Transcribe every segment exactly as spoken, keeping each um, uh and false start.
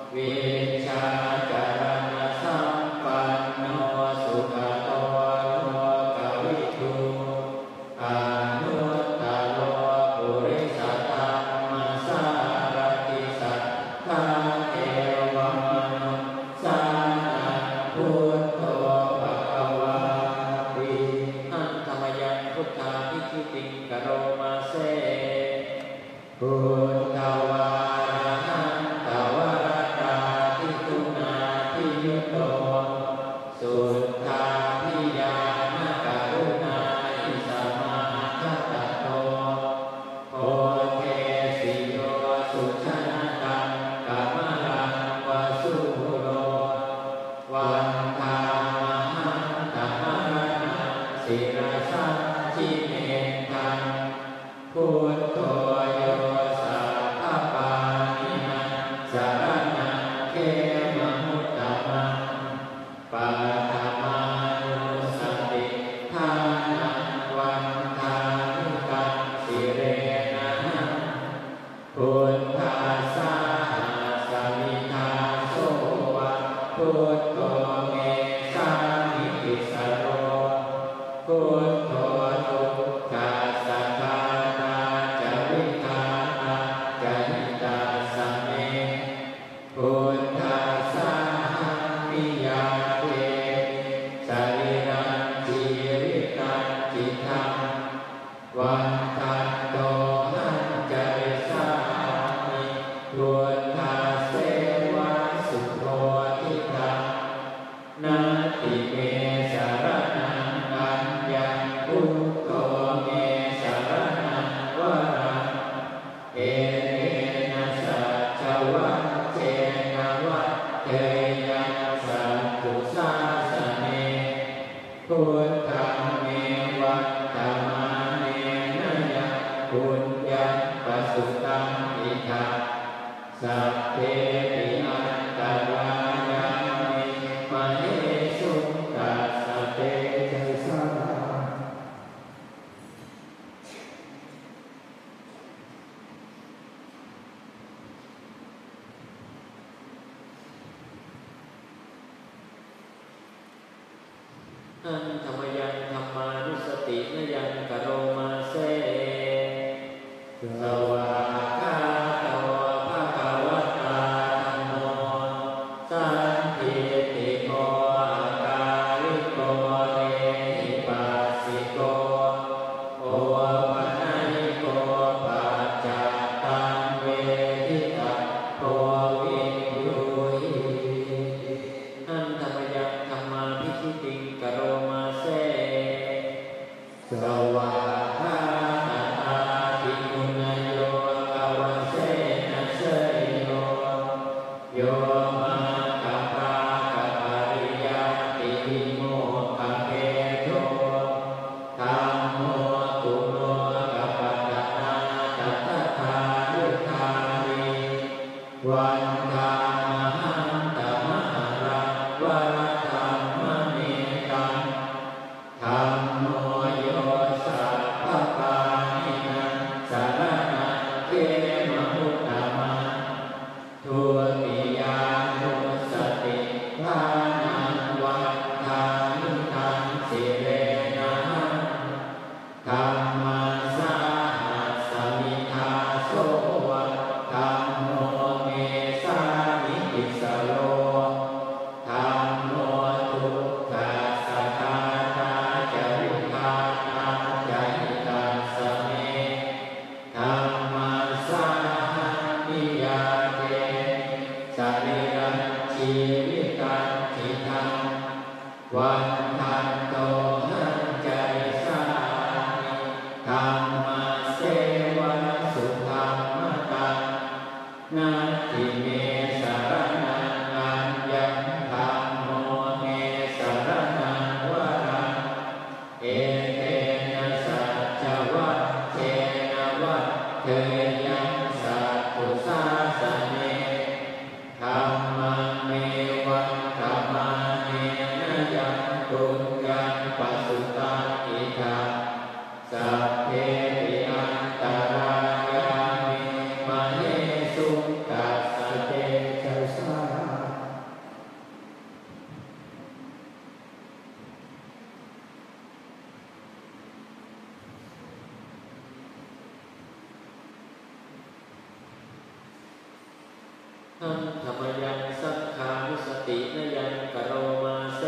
วิชาจารณสัมปันโนสุขโตโลกวิทูอนุตตโรปุริสธรรมสารติสัทธาเทวมนุสสานังพุทโธภควาติอันธรรมยังพุทธาภิกขุติงกโรมาเสพุทธวาระหันตวรตาทิตุนาทิยุตโตสุทธาภิญาณกรุณาอิสมาทัตโตโอเทสิโยสุชนะตังกัมลังวสุโรวันธามหันตมรณะศิรสัจจิเมธังพุทโธโยสัพพปานินังสรณังเขมมุตตมังปัฏฐมานุสติทานังวันทานุกังสิเรนะพุทธัสสะสมิทาโสวะพุทโธเมสามิติสโรพุทโธทุกขัสสะทานาจาริธานาจาริตาสเมพุทธัสสะหังมิยาเทสรีรังจิริตังจิตตังวันทันโตหันจริสามิพุทธัสเสวะสุโธทิตังนาติเมสรณังอัญญังพุทโธเมสรณังวรังเอเนะสัจจวัตเจนะวัตเตยังสัพพุสาสเนพุทธังเมวัตตมาเนนะยังปุญญังปสุตังอิทังสัพเพปิอันตรายามิมเหสุตัสสะเตจัสสะอันธรรมยังธรรมานุสตินยังกโรมาเสสวากขาโตภะคะวะตาธัมโมสันทิติโกอาการิโกเอหิปัสสิโกโอปนัยโกปัจจตังเวทิตาโพวินยูหิอันธรรมยังธรรมาภิกขุติงกโรมาเสสวาหาตาภิกขุนโยกวเสนะเสยโยโยมาคัปปะกัปปะริยติวิโมกขเปโตธัมโมตุโนกัปปะตะนาตัตถายุทธานิวันธามหันตมหารังวรธัมมเมตังธัมโมโยสัพพปานินังสรณังเขมมุตตมังทุติยานุสติทานังวันทานุทังสิเรนะธัมมัสสะหัสสมิทาโสวะธัมโมเมสามิติสโรธัมโมทุกขัสสะทานาจาริธานาจาริตาสเมธัมมัสสะหังมิยาเทสรีรังจิริตังจิตตังวันทันโตหันจริสามิธัมมัสเสวะสุธัมมตังนาทิเมสรณังอัญญังธัมโมเมสรณังวรังเอเตนะสัจจวัตเจนะวัตเตยังสัพพุสาสเนธัมมังเมวัตตมาเนนะยังปุญญังปสุตังอิทังสัพเพปิอันตรายามิมเหสุตัสสะเตจัสสทังธรรมยังสังขานุสตินยังกโรมาเส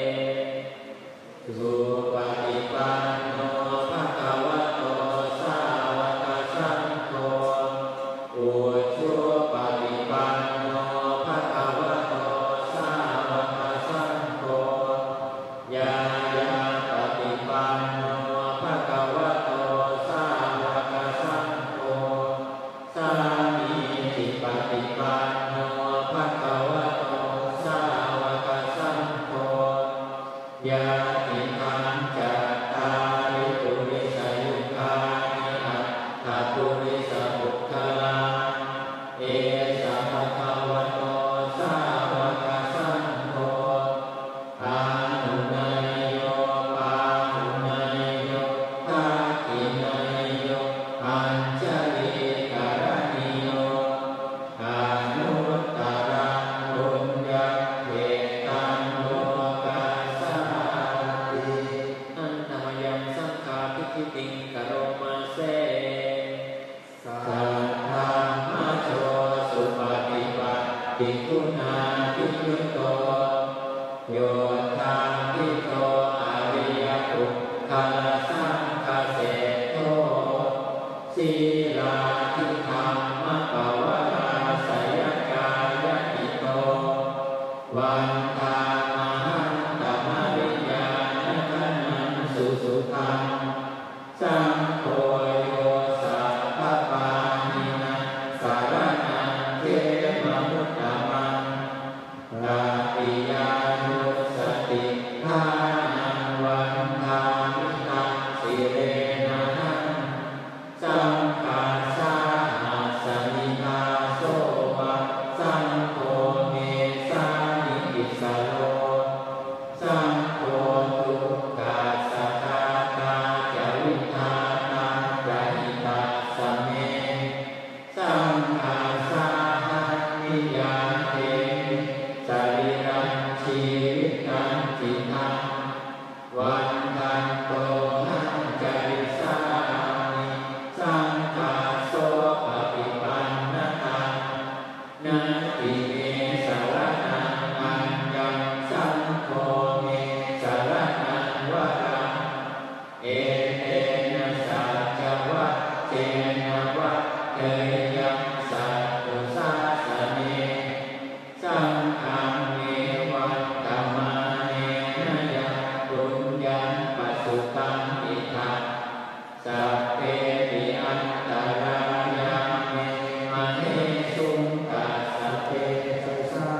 สุปฏิปันโนภะคะวะโตสาวกสังโฆอุชุปฏิปันโนภะคะวะโตสาวกสังโฆญาญาปฏิปันโนภะคะวะโตสาวกสังโฆสามีจิปฏิปันโนภะคะวะโตสาวกสังโฆญาติทังจัตตาริปุริสยุคานิอัตถปุริสปุคคลังเอสะภะคะวะโตสาวกสังโฆอานุนัยโยปาหุนัยโยทักขินัยโยอัญชลีกรณิโยอานุตตรังปุญญเขตังโลกัสสาติอันธรรมยังสังฆาทิฏฐิติงกโรมาเสสัทธามาโชสุปฏิปัตติคุณาทิยุตโตโยธาทิโตอริยปุคคลสังฆเสโทศีลาทิธรรมปวาราสยกายติโตวันทามหันตมริยานขันนังสุสุขังสังโฆโยสัพพปานินังสารนังเทมมุตตมังราปิยานุสติทานังวันทามิตังสิเรนะหังสังฆาสาหัสมิทาโสภะสังโฆเมสานิปิสโลสังโฆทุกขาสัทธาตาจาริธานาจาหิตาสเมสังฆาสาหัสมิยาเทมิสรีรังชีวิตังจิตังวันทันโตหังจาริสานิสังฆาโสปฏิปันนะตังนาติเมสารนังอัญญังสังโฆเมสารนังวรังเอเตนะสัจวัตเจนะวัตเตยังสัตตุสาสเนสังฆังเมวัตตมาเนนะยังปุญญังปัสสุตังอิทังสัพเพปิอันตรายาเมมเหสุงตัสสะเตสัสสะ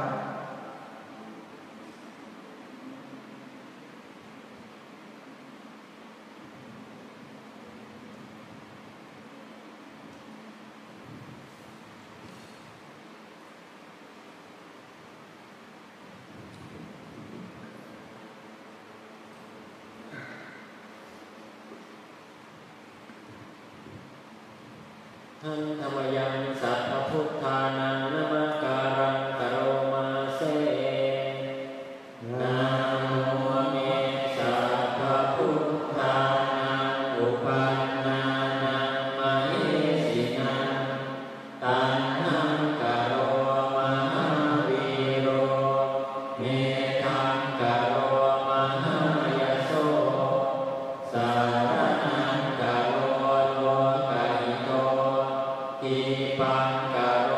ทังธรรมยังสัพพพุทธานังนมัสการังกโรมาเสนะโมเมสัพพพุทธานังอุปันนานังมเหสินังตัณหังกโรมหาวีโรเมธังกโรมหายโสสารนังกโรโลกหิโตทิปังกโร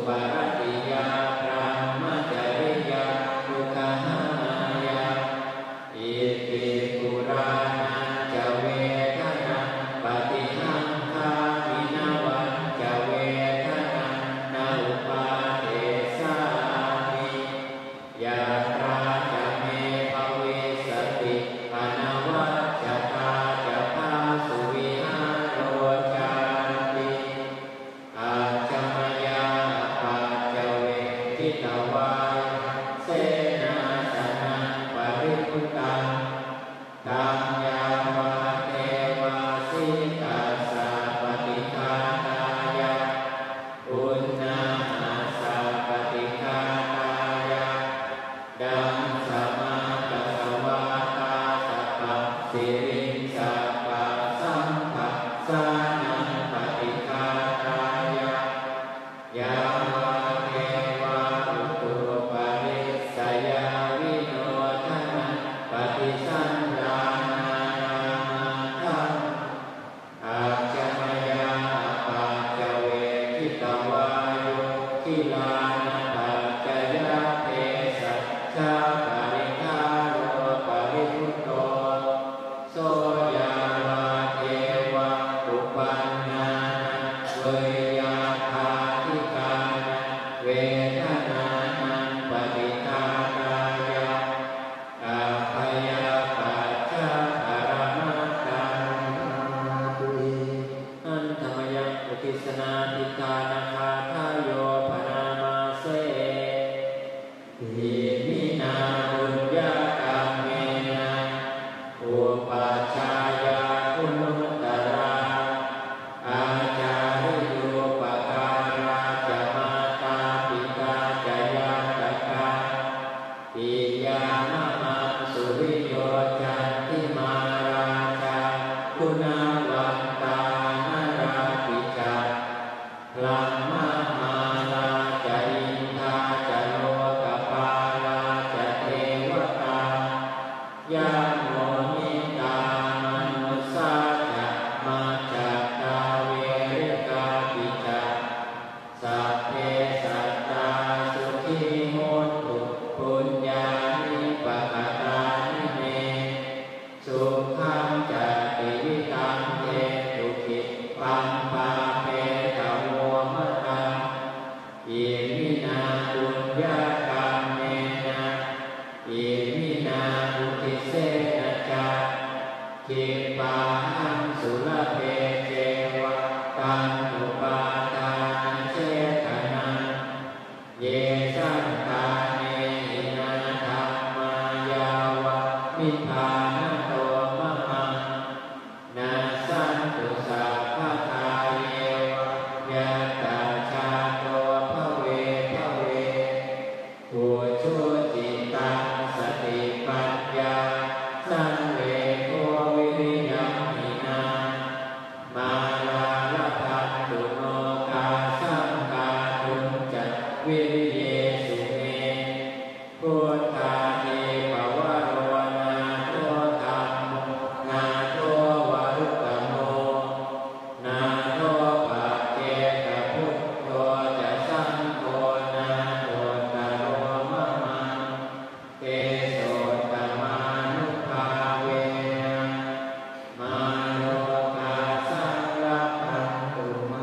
ปารติยาพรหมจริยาทุกขหายาอิติปุรานันจะเวทนาปฏิหังคามินาวันจะเวทนานาอุปาเทสามิยาตราจะเมภวิสติอนาวัจจตาจะภาสุวิหารโรจาติอาจมยาปัจจเวทิตวายเสนาสนะปริพุตตังตัมยาวาเทวาสิตัสสะปฏิฆาตายะอุณนาสัพปฏิฆาตายะดังสมากัสสวาตาสัพพสิริสัพพสัมภัสสานังปฏิฆาตายะยาวาเทวาอุตุปาริสยาวิโนทนังปฏิสันดานานาทังอาจมยาปัจจเวทิตวายุกิลานะปัจจยเทสัจจาปริฆาโรปริพุตโตโสยาวาเทวะอุปันนานะเวยาภาธิกานะเวทนานังปฏิฆาตายะอาภยาปัจจาปรมัตตังตุอิอันธรรมยังอุทิศนาทิกานาคาทายโยปนามาเสอิมินาบุญญากรรมเมนะอุปัชฌายาคุณุตตราอาจาริโยปการาจะมาตาปิตาจะยาตกาปิยานามาสุริโยจันติมาราชาคุณาวันตานาราปิจาลัมมามาลาจะอินทาจะโลกปาลาจะเทวตายาโมนิตามนุสสาจะมาจัตตาเวริกาปิจาสัพเพสัตตาสุขีโหตุปุญญานิปกตานิเมสุขังจะติวิตังเทตุขิปัมปาเปตะโวมะตังอิมินาบุญญากรรมเมนะอิมินาอุทิเสนะจะคิปาหังสุลเพเจวะตังอุปาทานเจตนาเยสันตาเนหินาธัมมายาวะมิภานโตมะหังนาสันตุสัพพทาเยวะยัตตาชาโตภเวภเวอุชุจิตังสติปัญญาสังเวโกวิริยังหินามาลาลพันตุโนกาสังกาตุนจัตวิริเยสุเมพุทธาเทปวโรนาโตธัมโมนาโตวารุตตโมนาโตปัจเจกพุทโธจะสังโฆนาโตตโรมะมังเตโสตมานุภาเวนะมาโลกาสังรัพพันตุมา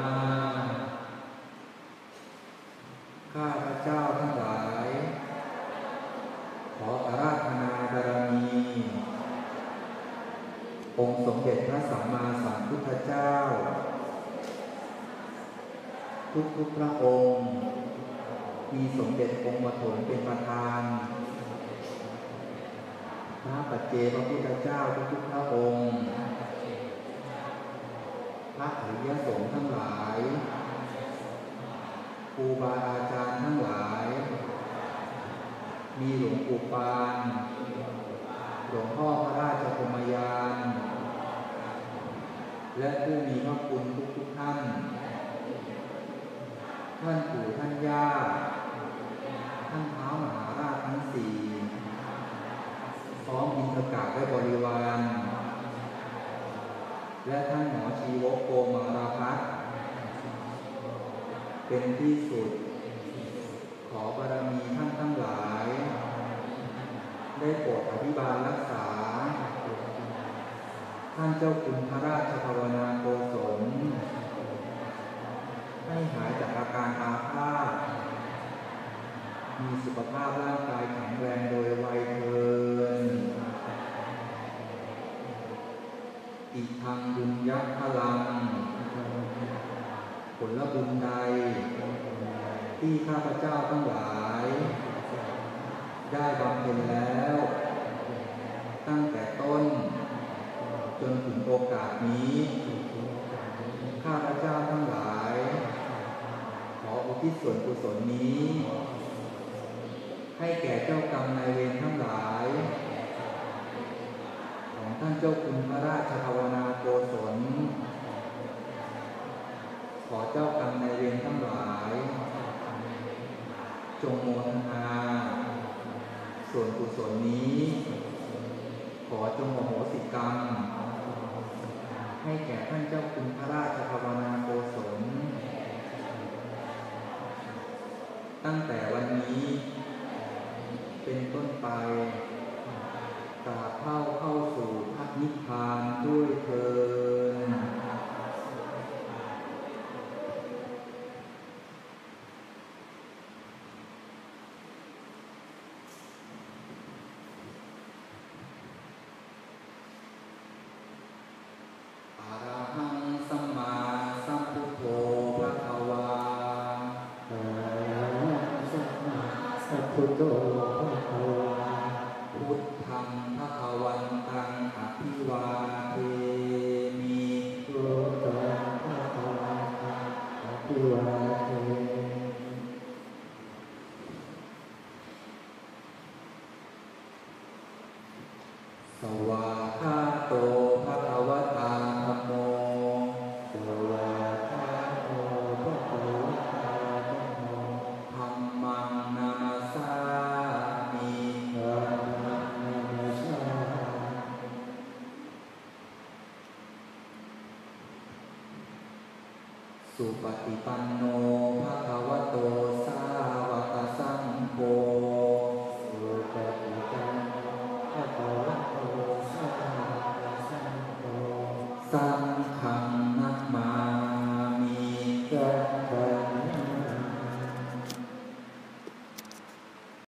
ข้าพเจ้าทั้งหลายขออาราธนาบารมีองค์สมเด็จพระสัมมาสัมพุทธเจ้าทุกๆพระองค์มีสมเด็จองค์ปฐมเป็นประธานพระปัจเจกพระพุทธเจ้าทุกๆพระองค์พระอริยสงฆ์ทั้งหลายครูบาอาจารย์ทั้งหลาย มีหลวงปู่ปานหลวงพ่อพระราชพรหมยาน และผู้มีพระคุณทุกๆท่าน ท่านปู่ท่านย่าท่านท้าวมหาราชทั้งสี่พร้อมอินทกาและบริวาร และท่านหมอชีวกโกมาราภัสเป็นที่สุดขอบารมีท่านทั้งหลายได้โปรดอภิบาลรักษาท่านเจ้าคุณพระราชภาวนาโกศลให้หายจากอาการอาภาษมีสุขภาพร่างกายแข็งแรงโดยไวยเทินอิทังบุญยักพลังผลบุญใดที่ข้าพเจ้าทั้งหลายได้บำเพ็ญแล้วตั้งแต่ต้นจนถึงโอกาสนี้ข้าพเจ้าทั้งหลายขออุทิศส่วนกุศลนี้ให้แก่เจ้ากรรมนายเวรทั้งหลายของท่านเจ้าคุณพระราชภาวนาโกศลขอเจ้ากรรมนายเวรทั้งหลายจงโมทนาส่วนกุศลนี้ขอจงอโหสิกรรมให้แก่ท่านเจ้าคุณพระราชภาวนาโกศลตั้งแต่วันนี้เป็นต้นไปตราบเท่าเข้าสู่พระนิพพานด้วยเถิดอะระหังสัมมาสัมพุทโธภะคะวาอะระหังสัมมาสัมพุทโธภะคะวาพุทธังภะคะวันตังอภิวาเทมิพุทธังภะคะวันตังอภิวาเทมิสวากขาโตภะคะวะตาธัมโมสวากขาโตภะคะวะตาธัมโมธัมมังนามัสสามิธัมมังนามัสสามิสุปฏิปันโนภะคะวะโตสา